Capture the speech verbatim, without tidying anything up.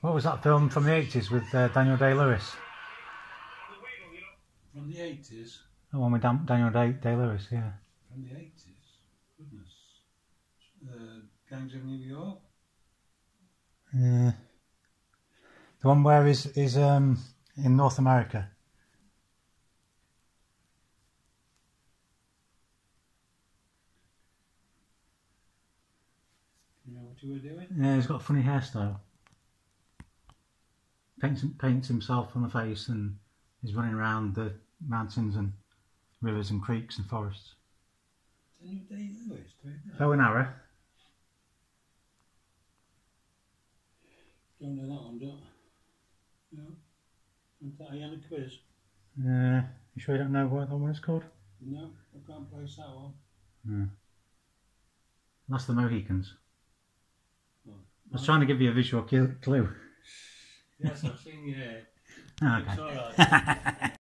What was that film from the eighties with uh, Daniel Day-Lewis? From the eighties? The one with Dan Daniel Day Day-Lewis, yeah. From the eighties? Goodness. Uh, Gangs of New York? Yeah. The one where he's, he's um, in North America. You know what you were doing? Yeah, he's got a funny hairstyle. Paints, paints himself on the face and he's running around the mountains and rivers and creeks and forests. Daniel Day-Lewis doing that? Bow and arrow. Don't know that one, don't I? No. Isn't that a Yannick quiz? Uh, you sure you don't know what that one is called? No, I can't place that one. No. That's the Mohicans. Oh, I was trying to give you a visual clue. yes, I've seen you here. Okay. It's alright.